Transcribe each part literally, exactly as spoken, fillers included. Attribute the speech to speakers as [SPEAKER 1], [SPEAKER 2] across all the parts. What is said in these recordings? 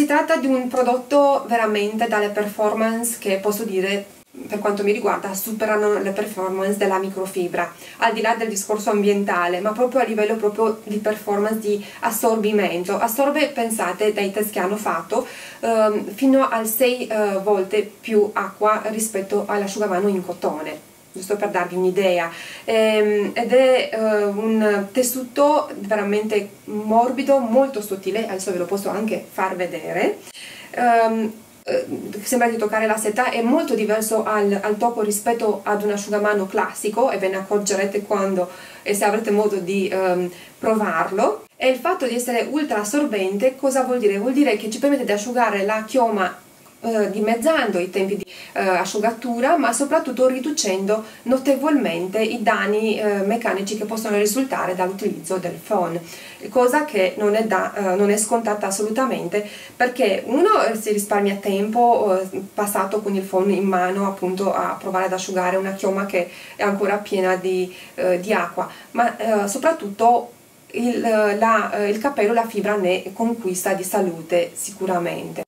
[SPEAKER 1] tratta di un prodotto veramente dalle performance che posso dire, per quanto mi riguarda, superano le performance della microfibra, al di là del discorso ambientale, ma proprio a livello proprio di performance di assorbimento. Assorbe, pensate, dai test che hanno fatto, ehm, fino a sei eh, volte più acqua rispetto all'asciugamano in cotone, giusto per darvi un'idea. Ehm, ed è eh, un tessuto veramente morbido, molto sottile, adesso ve lo posso anche far vedere. Ehm, sembra di toccare la seta, è molto diverso al, al tocco rispetto ad un asciugamano classico, e ve ne accorgerete quando e se avrete modo di um, provarlo. E il fatto di essere ultra assorbente cosa vuol dire? Vuol dire che ci permette di asciugare la chioma Uh, dimezzando i tempi di uh, asciugatura, ma soprattutto riducendo notevolmente i danni uh, meccanici che possono risultare dall'utilizzo del phon, cosa che non è, da, uh, non è scontata assolutamente, perché uno si risparmia tempo uh, passato con il phon in mano appunto a provare ad asciugare una chioma che è ancora piena di, uh, di acqua, ma uh, soprattutto il, la, uh, il capello, la fibra ne conquista di salute sicuramente.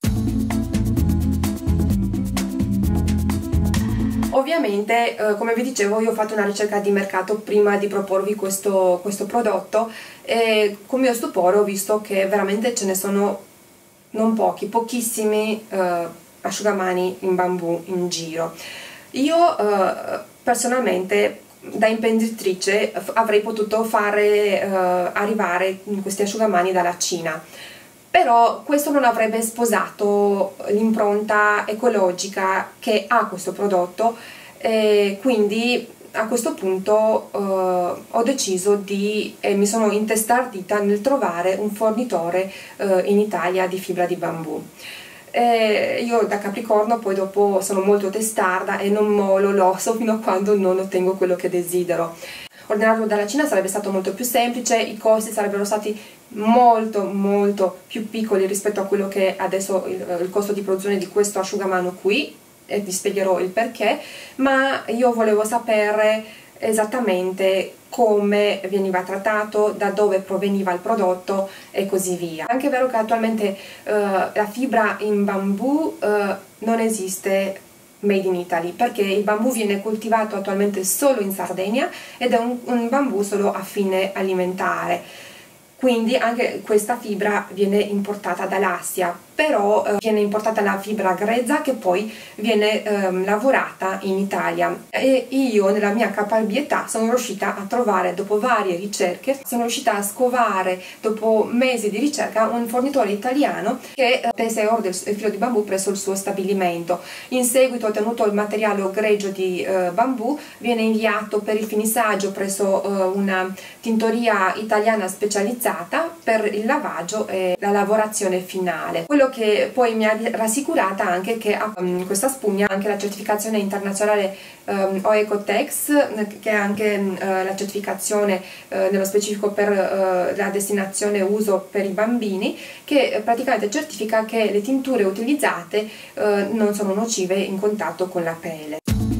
[SPEAKER 1] Ovviamente, eh, come vi dicevo, io ho fatto una ricerca di mercato prima di proporvi questo, questo prodotto, e con mio stupore ho visto che veramente ce ne sono non pochi, pochissimi eh, asciugamani in bambù in giro. Io eh, personalmente, da imprenditrice, avrei potuto fare eh, arrivare questi asciugamani dalla Cina, però questo non avrebbe sposato l'impronta ecologica che ha questo prodotto, e quindi a questo punto eh, ho deciso di, e mi sono intestardita nel trovare un fornitore eh, in Italia di fibra di bambù. E io da Capricorno poi dopo sono molto testarda e non mollo l'osso fino a quando non ottengo quello che desidero. Ordinarlo dalla Cina sarebbe stato molto più semplice, i costi sarebbero stati molto molto più piccoli rispetto a quello che è adesso il, il costo di produzione di questo asciugamano qui, e vi spiegherò il perché, ma io volevo sapere esattamente come veniva trattato, da dove proveniva il prodotto e così via. È anche vero che attualmente eh, la fibra in bambù eh, non esiste made in Italy, perché il bambù viene coltivato attualmente solo in Sardegna ed è un, un bambù solo a fine alimentare, quindi anche questa fibra viene importata dall'Asia, però eh, viene importata la fibra grezza che poi viene ehm, lavorata in Italia, e io nella mia caparbietà sono riuscita a trovare, dopo varie ricerche, sono riuscita a scovare dopo mesi di ricerca un fornitore italiano che eh, tesse ordine il filo di bambù presso il suo stabilimento. In seguito, ottenuto il materiale greggio di eh, bambù, viene inviato per il finissaggio presso eh, una tintoria italiana specializzata per il lavaggio e la lavorazione finale. Quello che poi mi ha rassicurata anche che um, questa spugna ha anche la certificazione internazionale um, Oecotex, che è anche uh, la certificazione uh, nello specifico per uh, la destinazione e uso per i bambini, che uh, praticamente certifica che le tinture utilizzate uh, non sono nocive in contatto con la pelle.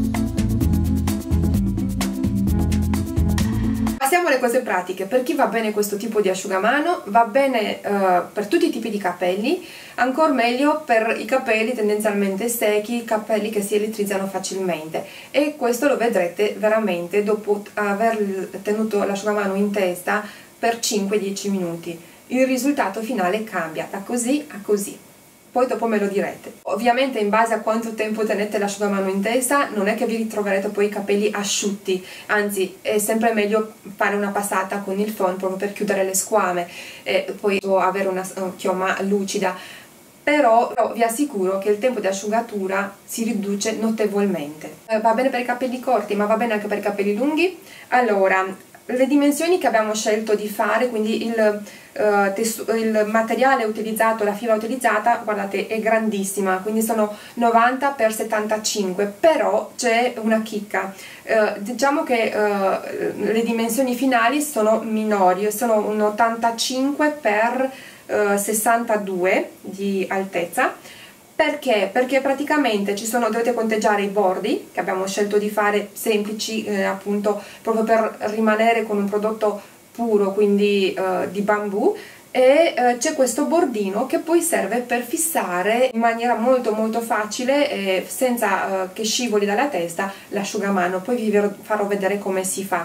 [SPEAKER 1] Passiamo alle cose pratiche. Per chi va bene questo tipo di asciugamano, va bene uh, per tutti i tipi di capelli, ancora meglio per i capelli tendenzialmente secchi, capelli che si elettrizzano facilmente, e questo lo vedrete veramente dopo aver tenuto l'asciugamano in testa per cinque dieci minuti. Il risultato finale cambia da così a così. Poi dopo me lo direte. Ovviamente in base a quanto tempo tenete l'asciugamano in testa non è che vi ritroverete poi i capelli asciutti, anzi è sempre meglio fare una passata con il phon proprio per chiudere le squame e poi avere una chioma lucida. Però vi assicuro che il tempo di asciugatura si riduce notevolmente. Eh, va bene per i capelli corti, ma va bene anche per i capelli lunghi. Allora, le dimensioni che abbiamo scelto di fare, quindi il, uh, il materiale utilizzato, la fibra utilizzata, guardate, è grandissima, quindi sono novanta per settantacinque, però c'è una chicca. Uh, diciamo che uh, le dimensioni finali sono minori, sono un ottantacinque per sessantadue di altezza. Perché? Perché praticamente ci sono, dovete conteggiare i bordi, che abbiamo scelto di fare semplici, eh, appunto proprio per rimanere con un prodotto puro, quindi eh, di bambù, e eh, c'è questo bordino che poi serve per fissare in maniera molto molto facile e senza eh, che scivoli dalla testa l'asciugamano. Poi vi farò vedere come si fa.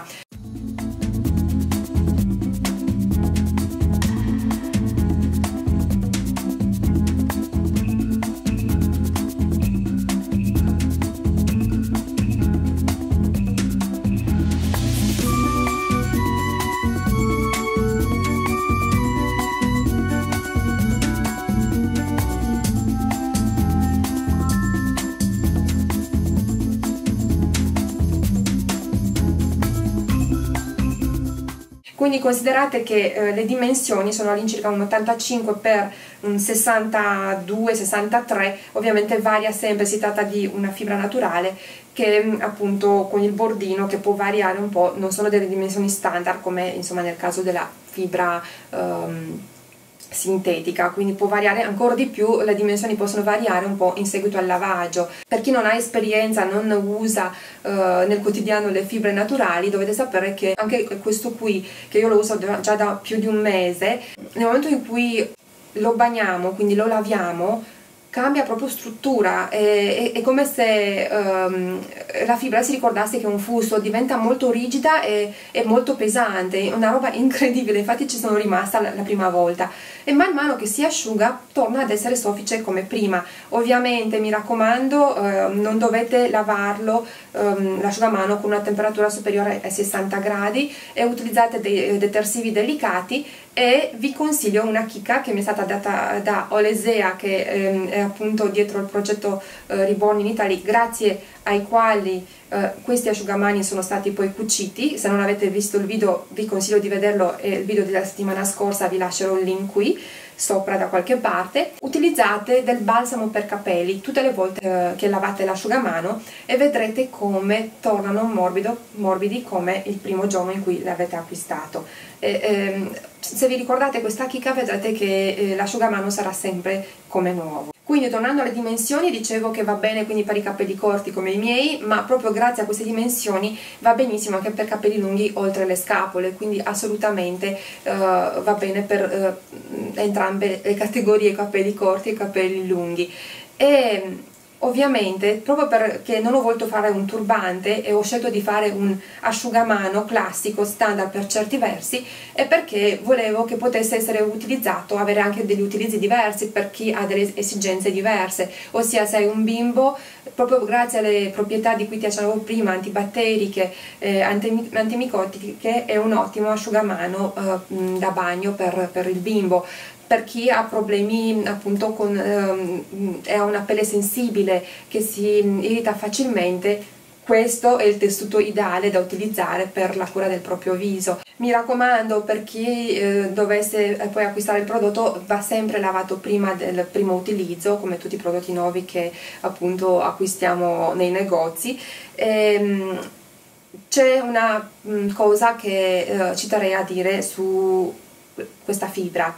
[SPEAKER 1] Quindi considerate che eh, le dimensioni sono all'incirca un ottantacinque per un sessantadue sessantatré, ovviamente varia sempre, si tratta di una fibra naturale che appunto con il bordino che può variare un po', non sono delle dimensioni standard come insomma nel caso della fibra um, sintetica, quindi può variare ancora di più, le dimensioni possono variare un po' in seguito al lavaggio. Per chi non ha esperienza, non usa uh, nel quotidiano le fibre naturali, dovete sapere che anche questo qui, che io lo uso già da più di un mese, nel momento in cui lo bagniamo, quindi lo laviamo, cambia proprio struttura, è, è, è come se um, la fibra si ricordasse che è un fusto, diventa molto rigida e, e molto pesante, una roba incredibile, infatti ci sono rimasta la, la prima volta, e man mano che si asciuga torna ad essere soffice come prima. Ovviamente mi raccomando, eh, non dovete lavarlo um, l'asciugamano con una temperatura superiore ai sessanta gradi e utilizzate dei detersivi delicati. E vi consiglio una chicca che mi è stata data da Olesea, che ehm, è appunto dietro il progetto eh, Reborn in Italy, grazie ai quali eh, questi asciugamani sono stati poi cuciti. Se non avete visto il video vi consiglio di vederlo, è il video della settimana scorsa, vi lascerò il link qui sopra da qualche parte. Utilizzate del balsamo per capelli tutte le volte eh, che lavate l'asciugamano e vedrete come tornano morbido, morbidi come il primo giorno in cui l'avete acquistato. E, ehm, se vi ricordate questa chicca vedrete che eh, l'asciugamano sarà sempre come nuovo. Quindi tornando alle dimensioni, dicevo che va bene quindi per i capelli corti come i miei, ma proprio grazie a queste dimensioni va benissimo anche per capelli lunghi oltre le scapole, quindi assolutamente uh, va bene per uh, entrambe le categorie, capelli corti e capelli lunghi. E ovviamente, proprio perché non ho voluto fare un turbante e ho scelto di fare un asciugamano classico, standard per certi versi, è perché volevo che potesse essere utilizzato, avere anche degli utilizzi diversi per chi ha delle esigenze diverse, ossia se hai un bimbo, proprio grazie alle proprietà di cui ti accennavo prima, antibatteriche, eh, antimicotiche, è un ottimo asciugamano eh, da bagno per, per il bimbo. Per chi ha problemi appunto con ehm, ha una pelle sensibile che si irrita facilmente, questo è il tessuto ideale da utilizzare per la cura del proprio viso. Mi raccomando, per chi eh, dovesse poi acquistare il prodotto, va sempre lavato prima del primo utilizzo, come tutti i prodotti nuovi che appunto acquistiamo nei negozi. Ehm, c'è una mh, cosa che eh, ci terrei a dire su questa fibra.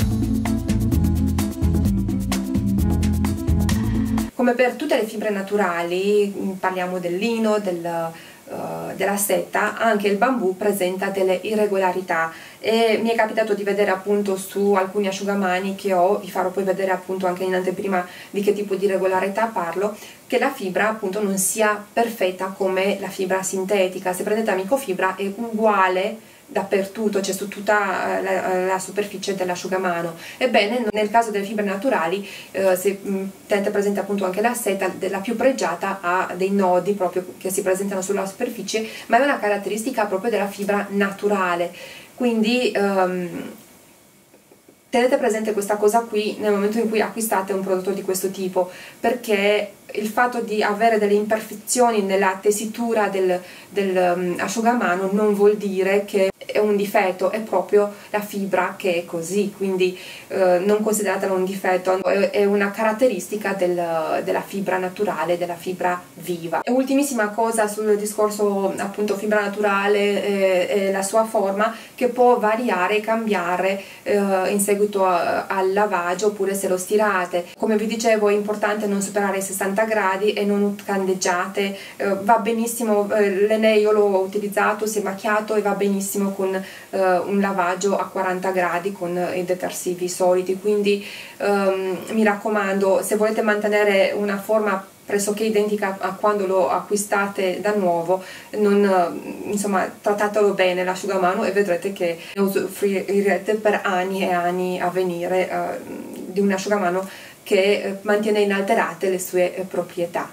[SPEAKER 1] Come per tutte le fibre naturali, parliamo del lino, del, uh, della seta, anche il bambù presenta delle irregolarità e mi è capitato di vedere appunto su alcuni asciugamani che ho, vi farò poi vedere appunto anche in anteprima di che tipo di irregolarità parlo, che la fibra appunto non sia perfetta come la fibra sintetica. Se prendete Amicofibra è uguale dappertutto, cioè su tutta la, la superficie dell'asciugamano. Ebbene, nel caso delle fibre naturali, eh, se tenete presente appunto anche la seta, la più pregiata ha dei nodi proprio che si presentano sulla superficie, ma è una caratteristica proprio della fibra naturale. Quindi ehm, tenete presente questa cosa qui nel momento in cui acquistate un prodotto di questo tipo, perché il fatto di avere delle imperfezioni nella tessitura del, del um, asciugamano non vuol dire che è un difetto, è proprio la fibra che è così, quindi eh, non consideratela un difetto, è, è una caratteristica del, della fibra naturale, della fibra viva. E ultimissima cosa sul discorso appunto fibra naturale e, e la sua forma, che può variare e cambiare eh, in seguito seguito a, al lavaggio oppure se lo stirate. Come vi dicevo, è importante non superare i sessanta gradi e non candeggiate. Eh, va benissimo, eh, l'Enei io l'ho utilizzato, si è macchiato e va benissimo con eh, un lavaggio a quaranta gradi con i detersivi soliti, quindi ehm, mi raccomando, se volete mantenere una forma pressoché identica a quando lo acquistate da nuovo, non, insomma, trattatelo bene l'asciugamano e vedrete che usufruirete per anni e anni a venire eh, di un asciugamano che eh, mantiene inalterate le sue eh, proprietà.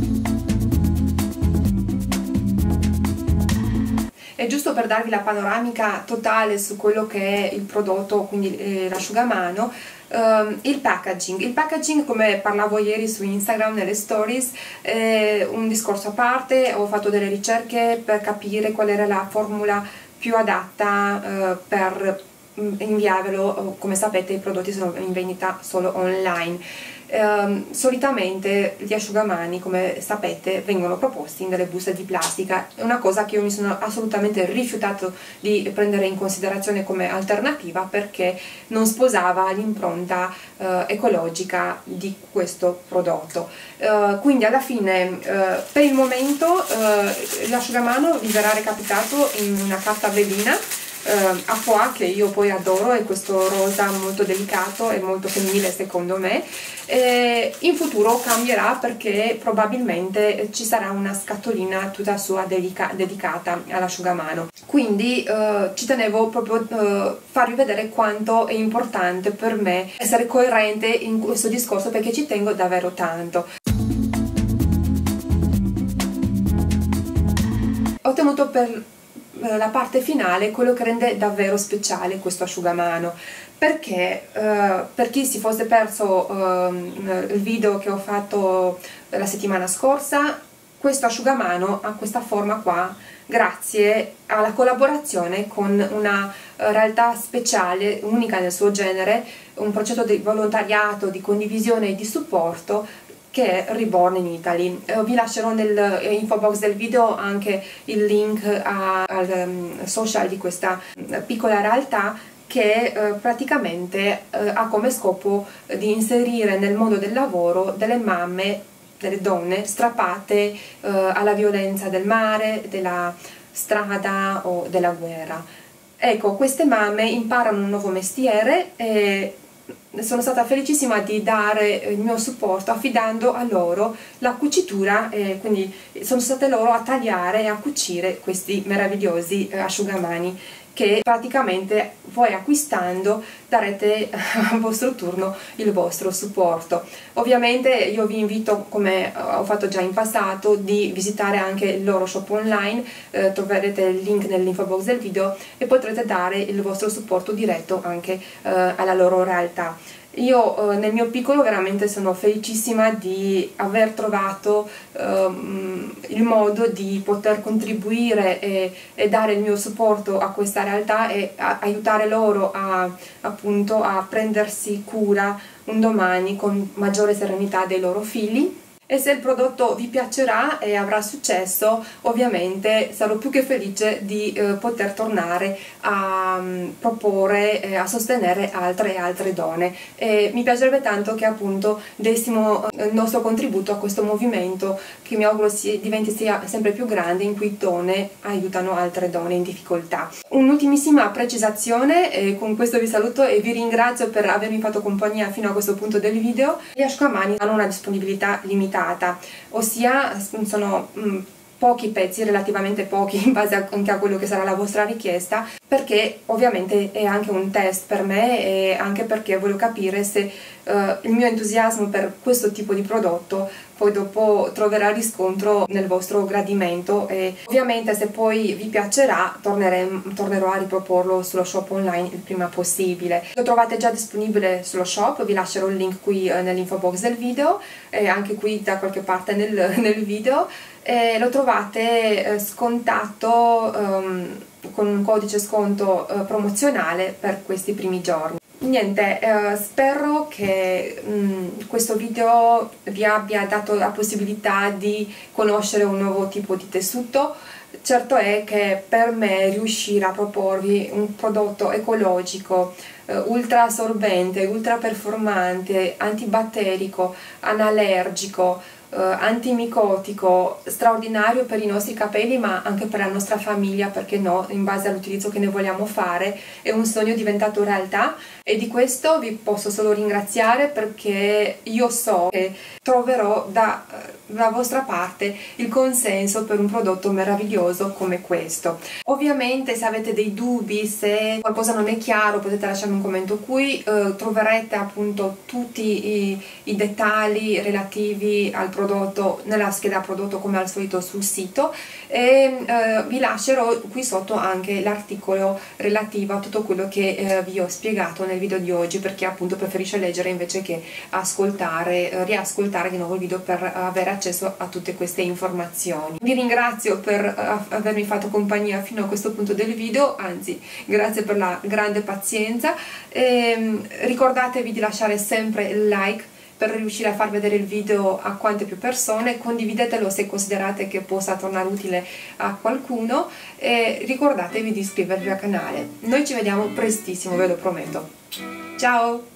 [SPEAKER 1] E giusto per darvi la panoramica totale su quello che è il prodotto, quindi eh, l'asciugamano, Um, il packaging. Il packaging, come parlavo ieri su Instagram nelle stories, è un discorso a parte. Ho fatto delle ricerche per capire qual era la formula più adatta uh, per inviarvelo. Come sapete, i prodotti sono in vendita solo online. Um, solitamente gli asciugamani, come sapete, vengono proposti in delle buste di plastica. È una cosa che io mi sono assolutamente rifiutato di prendere in considerazione come alternativa, perché non sposava l'impronta uh, ecologica di questo prodotto. Uh, quindi alla fine, uh, per il momento, uh, l'asciugamano vi verrà recapitato in una carta velina Uh, a pois, che io poi adoro, è questo rosa molto delicato e molto femminile secondo me. E in futuro cambierà, perché probabilmente ci sarà una scatolina tutta sua dedica dedicata all'asciugamano, quindi uh, ci tenevo proprio a uh, farvi vedere quanto è importante per me essere coerente in questo discorso, perché ci tengo davvero tanto. Ho tenuto per la parte finale quello che rende davvero speciale questo asciugamano, perché eh, per chi si fosse perso eh, il video che ho fatto la settimana scorsa, questo asciugamano ha questa forma qua grazie alla collaborazione con una realtà speciale, unica nel suo genere, un progetto di volontariato, di condivisione e di supporto, che è Reborn in Italy. Eh, vi lascerò nell'info box del video anche il link a, al um, social di questa piccola realtà, che eh, praticamente eh, ha come scopo di inserire nel mondo del lavoro delle mamme, delle donne strappate eh, alla violenza del mare, della strada o della guerra. Ecco, queste mamme imparano un nuovo mestiere e sono stata felicissima di dare il mio supporto affidando a loro la cucitura, e quindi sono state loro a tagliare e a cucire questi meravigliosi asciugamani, che praticamente voi acquistando darete a vostro turno il vostro supporto. Ovviamente io vi invito, come ho fatto già in passato, di visitare anche il loro shop online, eh, troverete il link nell'info box del video e potrete dare il vostro supporto diretto anche eh, alla loro realtà. Io eh, nel mio piccolo veramente sono felicissima di aver trovato ehm, il modo di poter contribuire e, e dare il mio supporto a questa realtà e a, aiutare loro a, appunto, a prendersi cura un domani con maggiore serenità dei loro figli. E se il prodotto vi piacerà e avrà successo, ovviamente sarò più che felice di eh, poter tornare a um, proporre e a sostenere altre e altre donne. E mi piacerebbe tanto che appunto dessimo il nostro contributo a questo movimento, che mi auguro si, diventi sia sempre più grande, in cui donne aiutano altre donne in difficoltà. Un'ultimissima precisazione, e con questo vi saluto e vi ringrazio per avermi fatto compagnia fino a questo punto del video. Gli asciugamani hanno una disponibilità limitata, ossia sono mh, pochi pezzi, relativamente pochi in base anche a quello che sarà la vostra richiesta, perché ovviamente è anche un test per me e anche perché voglio capire se uh, il mio entusiasmo per questo tipo di prodotto poi dopo troverà riscontro nel vostro gradimento, e ovviamente se poi vi piacerà tornerò a riproporlo sullo shop online il prima possibile. Lo trovate già disponibile sullo shop, vi lascerò il link qui eh, nell'info box del video e anche qui da qualche parte nel, nel video, e lo trovate eh, scontato um, con un codice sconto eh, promozionale per questi primi giorni. niente, eh, spero che mh, questo video vi abbia dato la possibilità di conoscere un nuovo tipo di tessuto. Certo è che per me riuscire a proporvi un prodotto ecologico, eh, ultra assorbente, ultra performante, antibatterico, analergico, eh, antimicotico, straordinario per i nostri capelli ma anche per la nostra famiglia, perché no, in base all'utilizzo che ne vogliamo fare, è un sogno diventato realtà e di questo vi posso solo ringraziare, perché io so che troverò da, da vostra parte il consenso per un prodotto meraviglioso come questo. Ovviamente se avete dei dubbi, se qualcosa non è chiaro, potete lasciarmi un commento qui, eh, troverete appunto tutti i, i dettagli relativi al prodotto nella scheda prodotto come al solito sul sito, e eh, vi lascerò qui sotto anche l'articolo relativo a tutto quello che eh, vi ho spiegato nel video di oggi, perché appunto preferisce leggere invece che ascoltare, eh, riascoltare di nuovo il video per avere accesso a tutte queste informazioni. Vi ringrazio per eh, avermi fatto compagnia fino a questo punto del video, anzi grazie per la grande pazienza, e ricordatevi di lasciare sempre il like per riuscire a far vedere il video a quante più persone, condividetelo se considerate che possa tornare utile a qualcuno e ricordatevi di iscrivervi al canale. Noi ci vediamo prestissimo, ve lo prometto. Ciao!